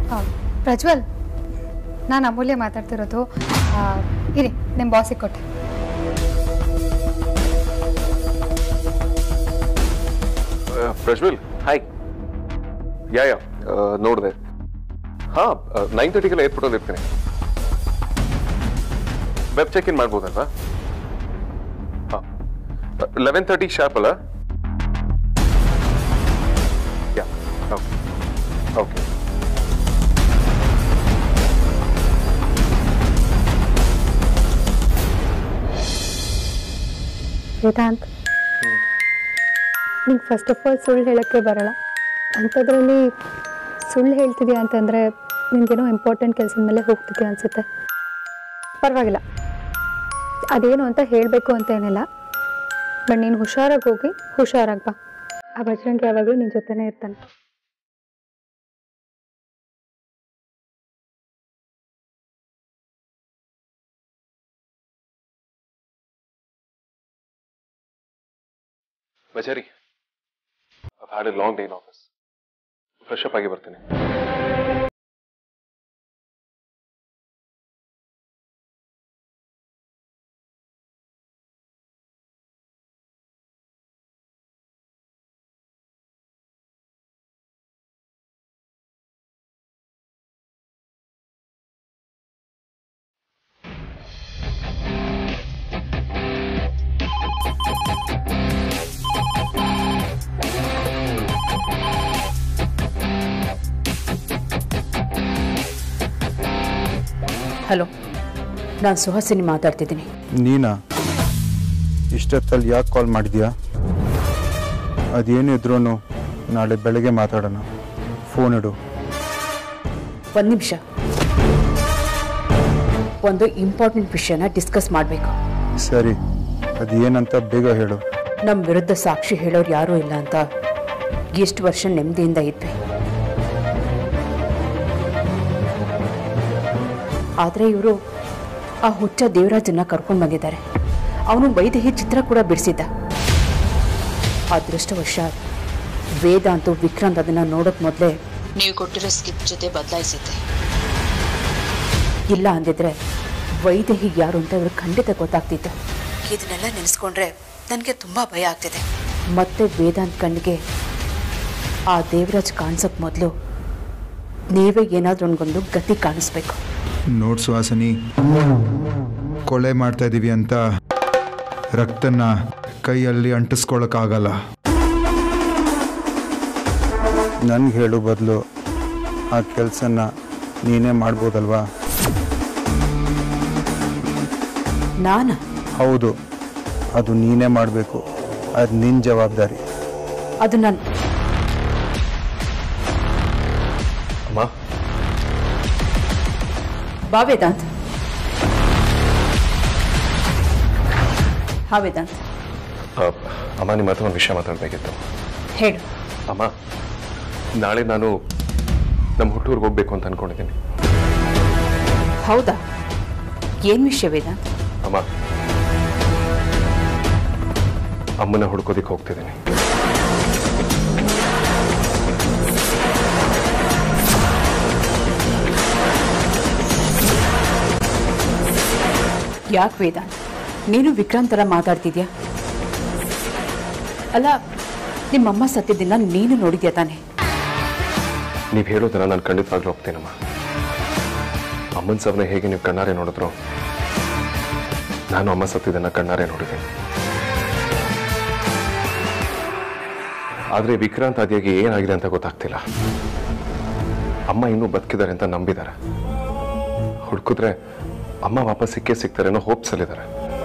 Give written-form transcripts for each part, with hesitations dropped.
ಪ್ರಜ್ವಲ್, ನಾನು ಅಮೂಲ್ಯ ಮಾತಾಡ್ತಿರೋದು. ಇರಿ, ನಿಮ್ಮ ಬಾಸಿಗೆ ಕೊಟ್ಟೆ. ಪ್ರಜ್ವಲ್, ಹಾಯ್. ಯಾ ನೋಡಿದೆ. ಹಾಂ, 9:30 ಏರ್ಪೋರ್ಟಲ್ಲಿ ಇರ್ತೀನಿ. ವೆಬ್ ಚೆಕ್ ಇನ್ ಮಾಡ್ಬೋದಲ್ವಾ? ಹಾಂ, 11:30 ಶಾರ್ಪ್ ಅಲ್ಲ? ಯಾ, ಓಕೆ ಓಕೆ. ವೇದಾಂತ್, ನಿಂಗೆ ಫಸ್ಟ್ ಆಫ್ ಆಲ್ ಸುಳ್ಳು ಹೇಳೋಕ್ಕೆ ಬರೋಲ್ಲ. ಅಂಥದ್ರಲ್ಲಿ ಸುಳ್ಳು ಹೇಳ್ತಿದ್ಯಾ ಅಂತಂದರೆ ನಿನಗೇನೋ ಇಂಪಾರ್ಟೆಂಟ್ ಕೆಲಸದ ಮೇಲೆ ಹೋಗ್ತಿದ್ಯಾ ಅನಿಸುತ್ತೆ. ಪರವಾಗಿಲ್ಲ, ಅದೇನು ಅಂತ ಹೇಳಬೇಕು ಅಂತ ಏನಿಲ್ಲ. ಬಟ್ ನೀನು ಹುಷಾರಾಗಿ ಹೋಗಿ ಹುಷಾರಾಗಿ ಬಾ. ಆ ಬಜರಂಗಿ ಯಾವಾಗಲೂ ನಿನ್ನ ಜೊತೆನೇ ಇರ್ತಾನೆ. ಬಜಾರಿ, I've had a long day in office. Fresh up ಆಗಿ ಬರ್ತೀನಿ. ಹಲೋ, ನಾನು ಸುಹಾಸಿನಿ ಮಾತಾಡ್ತಿದ್ದೀನಿ. ನೀನಾ? ಇಷ್ಟೊತ್ತಲ್ಲಿ ಯಾಕೆ ಕಾಲ್ ಮಾಡಿದ್ಯಾ? ಅದೇನಿದ್ರೂ ನಾಳೆ ಬೆಳಗ್ಗೆ ಮಾತಾಡೋಣ. ಫೋನ್ ಇಡು. ಒಂದು ನಿಮಿಷ, ಒಂದು ಇಂಪಾರ್ಟೆಂಟ್ ವಿಷಯನ ಡಿಸ್ಕಸ್ ಮಾಡಬೇಕು. ಸರಿ, ಅದೇನಂತ ಬೇಗ ಹೇಳು. ನಮ್ಮ ವಿರುದ್ಧ ಸಾಕ್ಷಿ ಹೇಳೋರು ಯಾರೂ ಇಲ್ಲ ಅಂತ ಎಷ್ಟು ವರ್ಷ ನೆಮ್ಮದಿಯಿಂದ ಇದ್ವಿ. ಆದರೆ ಇವರು ಆ ಹುಚ್ಚ ದೇವರಾಜನ್ನ ಕರ್ಕೊಂಡು ಬಂದಿದ್ದಾರೆ. ಅವನು ವೈದೇಹಿ ಚಿತ್ರ ಕೂಡ ಬಿಡಿಸಿದ್ದ. ಅದೃಷ್ಟವಶ ವೇದಾಂತು ವಿಕ್ರಾಂತ್ ಅದನ್ನು ನೋಡೋಕೆ ಮೊದಲೇ ನೀವು ಕೊಟ್ಟಿರೋ ಸ್ಕಿಪ್ ಜೊತೆ ಬದಲಾಯಿಸಿದ್ದೆ. ಇಲ್ಲ ಅಂದಿದ್ರೆ ವೈದೇಹಿ ಯಾರು ಅಂತ ಇವರು ಖಂಡಿತ ಗೊತ್ತಾಗ್ತಿತ್ತು. ಇದನ್ನೆಲ್ಲ ನೆನೆಸ್ಕೊಂಡ್ರೆ ನನಗೆ ತುಂಬ ಭಯ ಆಗ್ತಿದೆ. ಮತ್ತೆ ವೇದಾಂತ್ ಕಣ್ಣಿಗೆ ಆ ದೇವರಾಜ್ ಕಾಣಿಸೋಕೆ ಮೊದಲು ನೀವೇ ಏನಾದರೂ ನನಗೊಂದು ಗತಿ ಕಾಣಿಸ್ಬೇಕು. ನೋಡ್ ಸುಹಾಸಿನಿ, ಕೊಲೆ ಮಾಡ್ತಾ ಇದ್ದೀವಿ ಅಂತ ರಕ್ತನ ಕೈಯಲ್ಲಿ ಅಂಟಿಸ್ಕೊಳ್ಳೋಕ್ಕಾಗಲ್ಲ. ನನ್ಗೆ ಹೇಳೋ ಬದಲು ಆ ಕೆಲಸನ ನೀನೇ ಮಾಡ್ಬೋದಲ್ವಾ? ನಾನಾ? ಹೌದು, ಅದು ನೀನೇ ಮಾಡಬೇಕು. ಅದು ನಿನ್ನ ಜವಾಬ್ದಾರಿ. ಅದು ನಾನು. ಅಮ್ಮ, ಬಾ ವೇದಾಂತ್. ಹಾ ವೇದಾಂತ್. ಅಮ್ಮ, ನಿಮ್ಮ ಹತ್ರ ಒಂದು ವಿಷಯ ಮಾತಾಡಬೇಕಿತ್ತು. ಹೇಳು. ಅಮ್ಮ, ನಾಳೆ ನಾನು ನಮ್ಮ ಹುಟ್ಟೂರಿಗೆ ಹೋಗ್ಬೇಕು ಅಂತ ಅನ್ಕೊಂಡಿದ್ದೀನಿ. ಹೌದಾ? ಏನು ವಿಷಯ ವೇದಾಂತ್? ಅಮ್ಮ, ಅಮ್ಮನ ಹುಡ್ಕೋದಿಕ್ಕೆ ಹೋಗ್ತಿದ್ದೀನಿ. ಯಾಕೆ ವೇದಾಂತ್, ನೀನು ವಿಕ್ರಾಂತ್ ಥರ ಮಾತಾಡ್ತಿದ್ಯಾ? ಅಲ್ಲ, ನಿಮ್ಮಮ್ಮ ಸತ್ತಿದ್ದನ್ನ ನೀನು ನೋಡಿದ್ಯಾ ತಾನೆ? ನೀವು ಹೇಳೋದನ್ನ ನಾನು ಖಂಡಿತವಾಗ್ಲೂ ಹೋಗ್ತೇನಮ್ಮ. ಅಮ್ಮನ ಸವನ ಹೇಗೆ ನೀವು ಕಣ್ಣಾರೆ ನೋಡಿದ್ರು, ನಾನು ಅಮ್ಮ ಸತ್ತಿದ್ದನ್ನ ಕಣ್ಣಾರೆ ನೋಡಿದ್ದೀನಿ. ಆದರೆ ವಿಕ್ರಾಂತ್ ಆದಿಯಾಗಿ ಏನಾಗಿದೆ ಅಂತ ಗೊತ್ತಾಗ್ತಿಲ್ಲ. ಅಮ್ಮ ಇನ್ನೂ ಬದುಕಿದ್ದಾರೆ ಅಂತ ನಂಬಿದ್ದಾರೆ. ಹುಡುಕಿದ್ರೆ ಅಮ್ಮ ವಾಪಸ್ ಸಿಗ್ತಾರೆ ಅನ್ನೋ ಹೋಪ್ಸ್ ಅಲ್ಲಿದ್ದಾರೆ.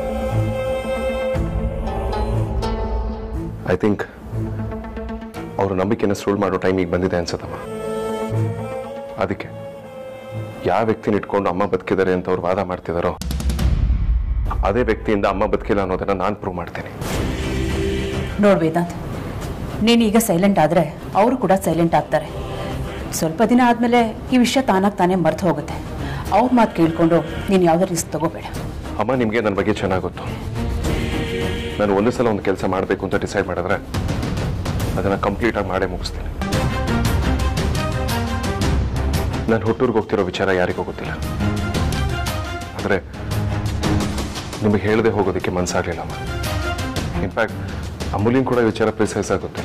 ಐ ಥಿಂಕ್ ಅವರು ನಂಬಿಕೆನ ಸುಳ್ಳು ಮಾಡೋ ಟೈಮ್ ಈಗ ಬಂದಿದೆ ಅನ್ಸತ್ತಮ್ಮ. ಅದಕ್ಕೆ ಯಾವ ವ್ಯಕ್ತಿನ ಇಟ್ಕೊಂಡು ಅಮ್ಮ ಬದುಕಿದ್ದಾರೆ ಅಂತ ಅವ್ರು ವಾದ ಮಾಡ್ತಿದಾರೋ ಅದೇ ವ್ಯಕ್ತಿಯಿಂದ ಅಮ್ಮ ಬದುಕಿಲ್ಲ ಅನ್ನೋದನ್ನ ನಾನು ಪ್ರೂವ್ ಮಾಡ್ತೀನಿ. ನೋಡ್ ವೇದಾಂತ್, ನೀನೀಗ ಸೈಲೆಂಟ್ ಆದರೆ ಅವರು ಕೂಡ ಸೈಲೆಂಟ್ ಆಗ್ತಾರೆ. ಸ್ವಲ್ಪ ದಿನ ಆದಮೇಲೆ ಈ ವಿಷಯ ತಾನಾಗಿ ತಾನೇ ಮರ್ತು ಹೋಗುತ್ತೆ. ಅವ್ರ ಮಾತು ಕೇಳಿಕೊಂಡು ನೀನು ಯಾವುದೇ ರಿಸ್ಕ್ ತಗೋಬೇಡ. ಅಮ್ಮ, ನಿಮಗೆ ನನ್ನ ಬಗ್ಗೆ ಚೆನ್ನಾಗಿ ಗೊತ್ತು. ನಾನು ಒಂದು ಸಲ ಒಂದು ಕೆಲಸ ಮಾಡಬೇಕು ಅಂತ ಡಿಸೈಡ್ ಮಾಡಿದ್ರೆ ಅದನ್ನು ಕಂಪ್ಲೀಟಾಗಿ ಮಾಡೇ ಮುಗಿಸ್ತೀನಿ. ನಾನು ಹುಟ್ಟೂರಿಗೆ ಹೋಗ್ತಿರೋ ವಿಚಾರ ಯಾರಿಗೂ ಗೊತ್ತಿಲ್ಲ. ಆದರೆ ನಿಮಗೆ ಹೇಳದೆ ಹೋಗೋದಕ್ಕೆ ಮನಸ್ಸಾಗಲಿಲ್ಲಮ್ಮ. ಇನ್ಫ್ಯಾಕ್ಟ್ ಅಮೂಲ್ಯನ್ ಕೂಡ ವಿಚಾರ ಪ್ರಿಸೈಸ್ ಆಗಿ ಗೊತ್ತಿಲ್ಲ.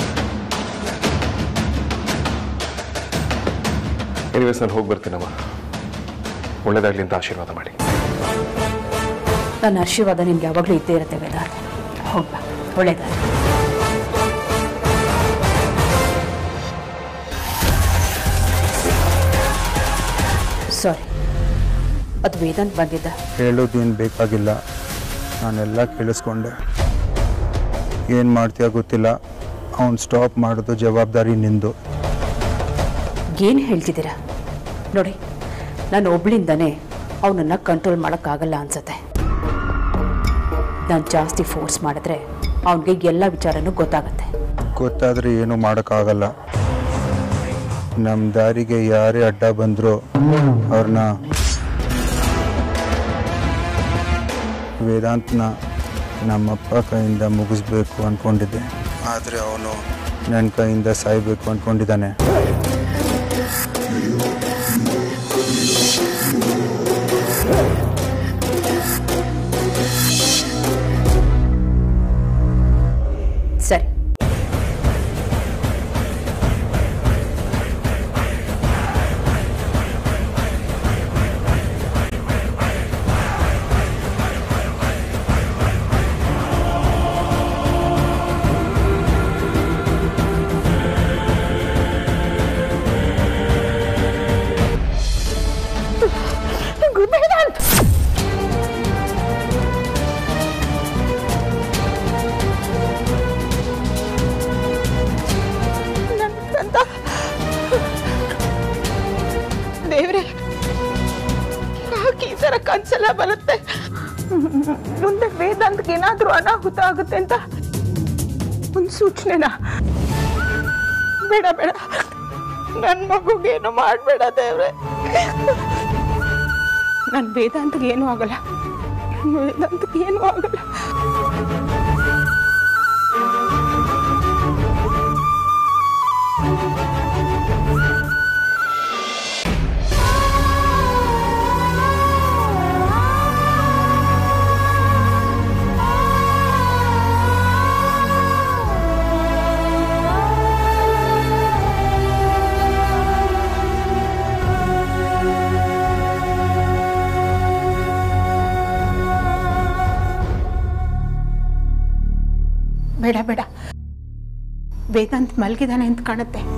ಎನಿವೇಸ್ ನಾನು ಹೋಗಿ ಬರ್ತೀನಮ್ಮ. ಒಳ್ಳೇದಾಗ್ಲಿ ಅಂತ ಆಶೀರ್ವಾದ ಮಾಡಿ. ನನ್ನ ಆಶೀರ್ವಾದ ನಿಮ್ಗೆ ಯಾವಾಗಲೂ ಇದ್ದೇ ಇರುತ್ತೆ ವೇದಾಂತ್. ಹೋಗ್ಬಾ, ಒಳ್ಳೇದಾಗಲಿ. ಸಾರಿ, ಅದು ವೇದಾಂತ್ ಬಂದಿದ್ದ. ಹೇಳೋದೇನು ಬೇಕಾಗಿಲ್ಲ, ನಾನೆಲ್ಲ ಕೇಳಿಸ್ಕೊಂಡೆ. ಏನು ಮಾಡ್ತೀಯ ಗೊತ್ತಿಲ್ಲ, ಅವನು ಸ್ಟಾಪ್ ಮಾಡೋದು ಜವಾಬ್ದಾರಿ ನಿಂದು. ಏನು ಹೇಳ್ತಿದ್ದೀರಾ? ನೋಡಿ, ನಾನು ಒಬ್ಳಿಂದನೇ ಅವನನ್ನು ಕಂಟ್ರೋಲ್ ಮಾಡೋಕ್ಕಾಗಲ್ಲ ಅನ್ಸತ್ತೆ. ನಾನು ಜಾಸ್ತಿ ಫೋರ್ಸ್ ಮಾಡಿದ್ರೆ ಅವನಿಗೆ ಎಲ್ಲ ವಿಚಾರನೂ ಗೊತ್ತಾಗತ್ತೆ. ಗೊತ್ತಾದರೆ ಏನೂ ಮಾಡೋಕ್ಕಾಗಲ್ಲ. ನಮ್ಮ ದಾರಿಗೆ ಯಾರೇ ಅಡ್ಡ ಬಂದರೂ ಅವ್ರನ್ನ ವೇದಾಂತನ ನಮ್ಮಪ್ಪ ಕೈಯಿಂದ ಮುಗಿಸ್ಬೇಕು ಅಂದ್ಕೊಂಡಿದ್ದೆ. ಆದರೆ ಅವನು ನನ್ನ ಕೈಯಿಂದ ಸಾಯಬೇಕು ಅಂದ್ಕೊಂಡಿದ್ದಾನೆ. ಸರಿ, ದೇವ್ರೆ, ಯಾಕೆ ಈ ಥರ ಕನ್ಸೆಲ್ಲ ಬರುತ್ತೆ? ಮುಂದೆ ವೇದಾಂತ್ಗೆ ಏನಾದರೂ ಅನಾಹುತ ಆಗುತ್ತೆ ಅಂತ ಒಂದು ಸೂಚನೆನಾ? ಬೇಡ ಬೇಡ, ನನ್ನ ಮಗುಗೇನು ಮಾಡಬೇಡ ದೇವ್ರೆ. ನನ್ನ ವೇದಾಂತ್ಗೆ ಏನೂ ಆಗಲ್ಲ, ವೇದಾಂತ್ಗೆ ಏನೂ ಆಗಲ್ಲ. ಬೇಡ ಬೇಡ, ವೇದಾಂತ್ ಮಲಗಿದಾನೆ ಅಂತ ಕಾಣುತ್ತೆ.